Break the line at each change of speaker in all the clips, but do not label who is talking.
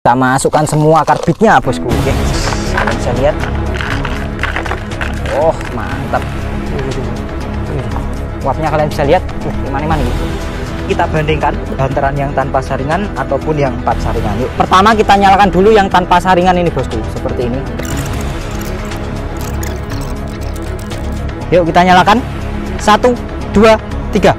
Kita masukkan semua karbitnya bosku. Oke, kalian bisa lihat. Oh mantap. Uapnya kalian bisa lihat. Iman-iman gitu. Kita bandingkan bantaran yang tanpa saringan ataupun yang 4 saringan. Yuk, pertama kita nyalakan dulu yang tanpa saringan ini bosku, seperti ini. Yuk kita nyalakan. 1, 2, 3.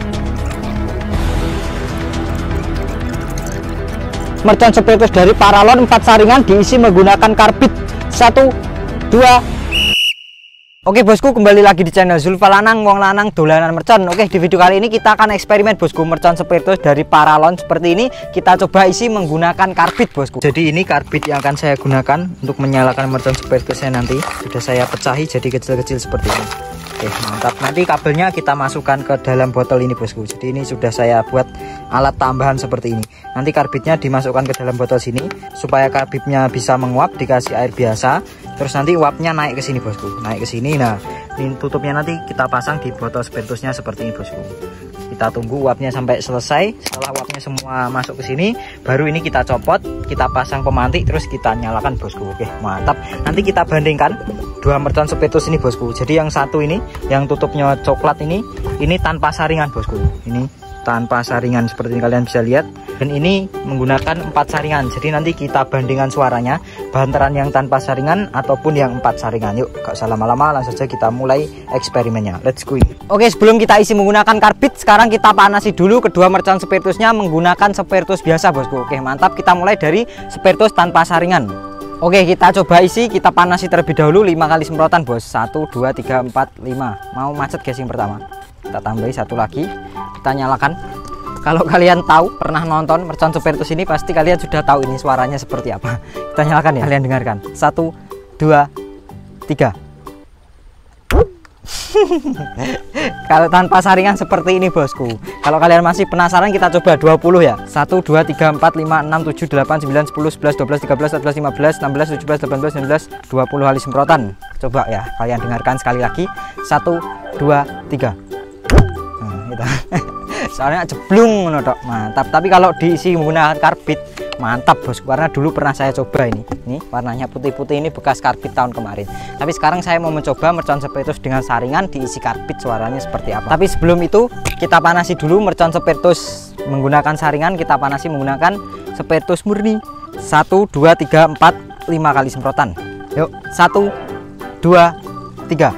Mercon spiritus dari Paralon 4 saringan diisi menggunakan karbit 1, 2. Oke bosku, kembali lagi di channel Zulfa Lanang, wong lanang dolanan mercon. Oke, di video kali ini kita akan eksperimen bosku, mercon spiritus dari Paralon seperti ini. Kita coba isi menggunakan karbit bosku. Jadi ini karbit yang akan saya gunakan untuk menyalakan mercon spiritusnya nanti. Sudah saya pecahi jadi kecil-kecil seperti ini. Oke mantap. Nanti kabelnya kita masukkan ke dalam botol ini bosku. Jadi ini sudah saya buat alat tambahan seperti ini. Nanti karbitnya dimasukkan ke dalam botol sini supaya karbitnya bisa menguap, dikasih air biasa. Terus nanti uapnya naik ke sini bosku, naik ke sini. Nah ini tutupnya nanti kita pasang di botol spiritusnya seperti ini bosku. Kita tunggu uapnya sampai selesai. Setelah uapnya semua masuk ke sini, baru ini kita copot, kita pasang pemantik, terus kita nyalakan bosku. Oke mantap. Nanti kita bandingkan dua mercon spiritus ini bosku. Jadi yang satu ini, yang tutupnya coklat ini tanpa saringan bosku. Ini tanpa saringan seperti ini, kalian bisa lihat. Dan ini menggunakan 4 saringan. Jadi nanti kita bandingkan suaranya, bantaran yang tanpa saringan ataupun yang 4 saringan. Yuk gak usah lama-lama, langsung saja kita mulai eksperimennya. Let's go. Oke, sebelum kita isi menggunakan karbit, sekarang kita panasi dulu kedua mercon spiritusnya menggunakan spiritus biasa bosku. Oke mantap, kita mulai dari spiritus tanpa saringan. Oke, kita coba isi, kita panasi terlebih dahulu 5 kali semprotan bos. 1, 2, 3, 4, 5. Mau macet guys yang pertama. Kita tambahi 1 lagi, kita nyalakan. Kalau kalian tahu, pernah nonton mercon spiritus ini, pasti kalian sudah tahu ini suaranya seperti apa. Kita nyalakan ya, kalian dengarkan. 1, 2, 3. Kalau tanpa saringan seperti ini bosku. Kalau kalian masih penasaran, kita coba 20 ya. 1, 2, 3, 4, 5, 6, 7, 8, 9, 10, 11, 12, 13, 14, 15, 16, 17, 18, 19, 20 kali semprotan. Coba ya, kalian dengarkan sekali lagi. 1, 2, 3. Nah, gitu. Soalnya jeblung tok, mantap. Tapi kalau diisi menggunakan karbit mantap bosku, karena dulu pernah saya coba ini warnanya putih-putih, ini bekas karbit tahun kemarin. Tapi sekarang saya mau mencoba mercon spiritus dengan saringan diisi karbit, suaranya seperti apa. Tapi sebelum itu kita panasi dulu mercon spiritus menggunakan saringan. Kita panasi menggunakan spiritus murni. 1, 2, 3, 4, 5 kali semprotan. Yuk 1, 2, 3.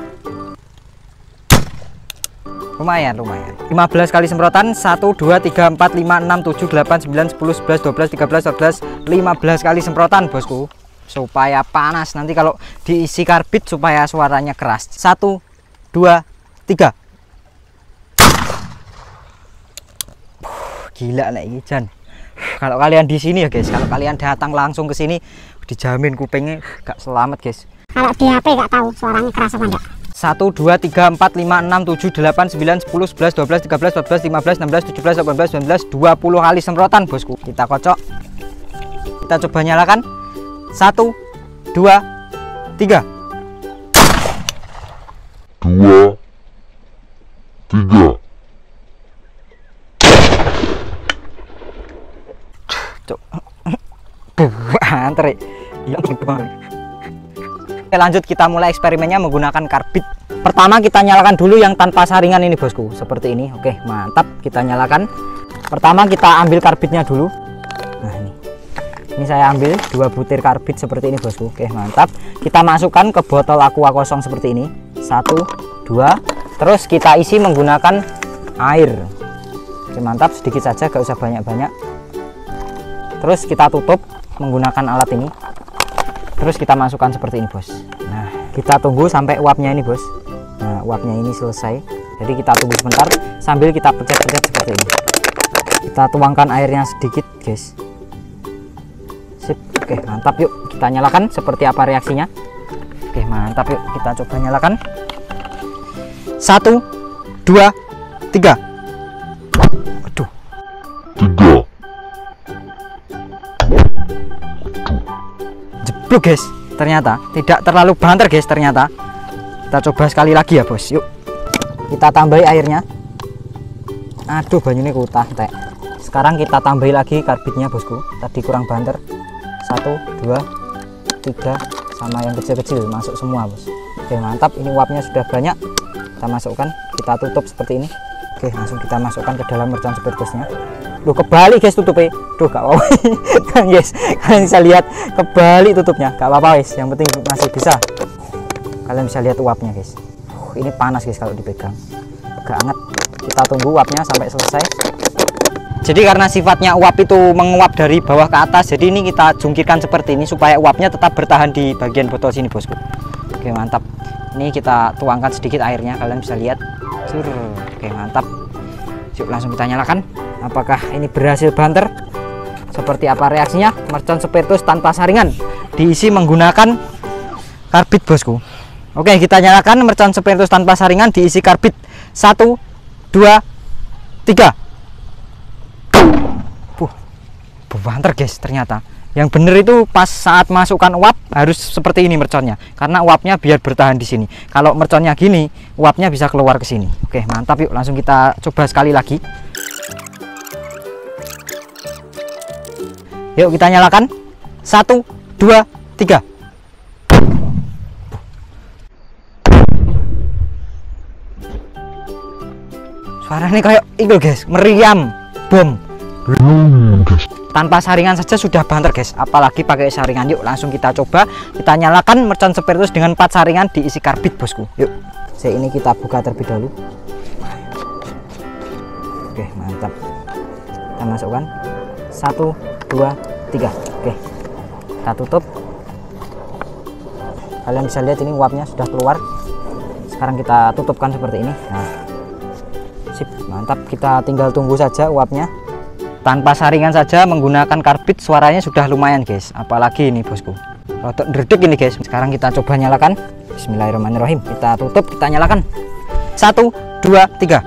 Lumayan 15 kali semprotan. 1, 2, 3, 4, 5, 6, 7, 8, 9, 10, 11, 12, 13, 14, 15 kali semprotan bosku, supaya panas nanti kalau diisi karbit, supaya suaranya keras. 1, 2, 3. Gila nih Jan. Kalau kalian di sini ya guys, kalau kalian datang langsung ke sini, dijamin kupingnya gak selamat guys.
Kalau di HP gak tahu suaranya keras apa enggak.
1, 2, 3, 4, 5, 6, 7, 8, 9, 10, 11, 12, 13, 14, 15, 16, 17, 18, 19, 20 kali semprotan bosku. Kita kocok. Kita coba nyalakan. 1, 2, 3.
2, 3.
Cok. Antre. Ya ampun. Oke, lanjut kita mulai eksperimennya menggunakan karbit. Pertama kita nyalakan dulu yang tanpa saringan ini bosku, seperti ini. Oke mantap, kita nyalakan. Pertama kita ambil karbitnya dulu. Nah ini saya ambil 2 butir karbit seperti ini bosku. Oke mantap, kita masukkan ke botol aqua kosong seperti ini. 1, 2. Terus kita isi menggunakan air. Oke mantap, sedikit saja, gak usah banyak-banyak. Terus kita tutup menggunakan alat ini. Terus kita masukkan seperti ini bos. Nah kita tunggu sampai uapnya ini bos. Nah uapnya ini selesai, jadi kita tunggu sebentar sambil kita pecet-pecet seperti ini. Kita tuangkan airnya sedikit guys. Sip. Oke mantap, yuk kita nyalakan seperti apa reaksinya. Oke mantap, yuk kita coba nyalakan. 1, 2, 3. Aduh
3.
jeblok guys, ternyata tidak terlalu banter guys. Ternyata kita coba sekali lagi ya bos. Yuk kita tambahi airnya. Aduh banyunya kutah tek. Sekarang kita tambahi lagi karbitnya bosku, tadi kurang banter. 1 2 3 sama yang kecil-kecil masuk semua bos. Oke mantap, ini uapnya sudah banyak, kita masukkan, kita tutup seperti ini. Oke langsung kita masukkan ke dalam mercon spiritusnya. Duh kebalik guys tutupnya, duh gak apa-apa kan guys, kalian bisa lihat kebalik tutupnya, gak apa-apa guys, yang penting masih bisa. Kalian bisa lihat uapnya guys, ini panas guys kalau dipegang, agak hangat. Kita tunggu uapnya sampai selesai. Jadi karena sifatnya uap itu menguap dari bawah ke atas, jadi ini kita jungkirkan seperti ini supaya uapnya tetap bertahan di bagian botol sini bosku. Oke mantap, ini kita tuangkan sedikit airnya, kalian bisa lihat. Oke mantap, yuk langsung kita nyalakan. Apakah ini berhasil banter? Seperti apa reaksinya? Mercon spiritus tanpa saringan diisi menggunakan karbit bosku. Oke kita nyalakan mercon spiritus tanpa saringan diisi karbit. 1 2 3. Banter guys, ternyata yang bener itu pas saat masukkan uap harus seperti ini merconnya, karena uapnya biar bertahan di sini. Kalau merconnya gini, uapnya bisa keluar ke sini. Oke mantap, yuk langsung kita coba sekali lagi. Yuk kita nyalakan. 1 2 3. Suaranya kayak itu guys, meriam bom. Tanpa saringan saja sudah banter guys, apalagi pakai saringan. Yuk langsung kita coba, kita nyalakan mercon spiritus dengan 4 saringan diisi karbit bosku. Yuk ini kita buka terlebih dahulu. Oke mantap, kita masukkan 1 2 3. Oke kita tutup. Kalian bisa lihat ini uapnya sudah keluar. Sekarang kita tutupkan seperti ini. Nah sip, mantap, kita tinggal tunggu saja uapnya. Tanpa saringan saja menggunakan karbit suaranya sudah lumayan guys, apalagi ini bosku rotok dredeg ini guys. Sekarang kita coba nyalakan. Bismillahirrahmanirrahim, kita tutup, kita nyalakan. 1 2 3.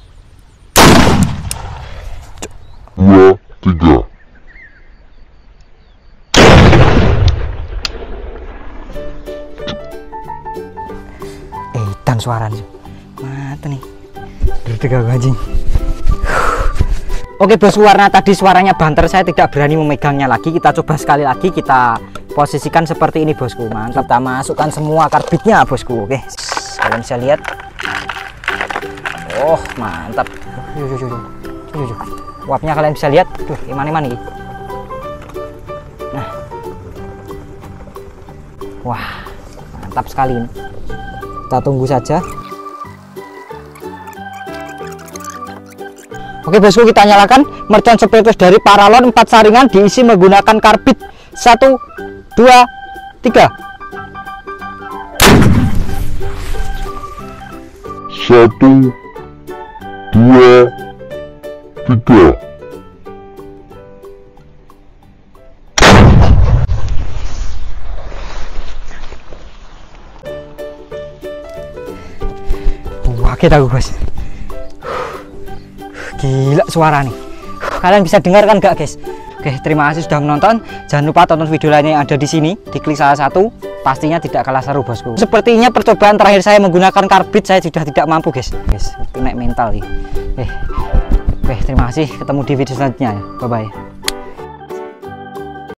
2 3.
Dan suaranya mata nih dredeg aku anjing. Oke bosku, warna tadi suaranya banter, saya tidak berani memegangnya lagi. Kita coba sekali lagi, kita posisikan seperti ini bosku. Mantap, kita masukkan semua karbitnya bosku. Oke kalian bisa lihat. Oh mantap, uapnya kalian bisa lihat. Tuh iman-iman nih. Nah wah mantap sekali ini. Kita tunggu saja. Oke bosku, kita nyalakan mercon spiritus dari Paralon 4 saringan diisi menggunakan karbit. 1 2 3.
1 2 3.
Wah kita bos, gila suara nih, kalian bisa dengarkan gak guys? Oke terima kasih sudah menonton, jangan lupa tonton video lainnya yang ada di sini, diklik salah satu, pastinya tidak kalah seru bosku. Sepertinya percobaan terakhir saya menggunakan karbit saya sudah tidak mampu guys, itu naik mental nih. Oke terima kasih, ketemu di video selanjutnya ya, bye bye.